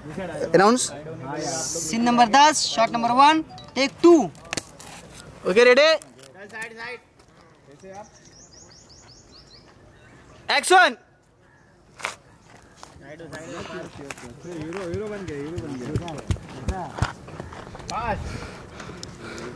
Announce. Scene number 10, shot number 1, take 2। Okay ready, action. Hero बन गया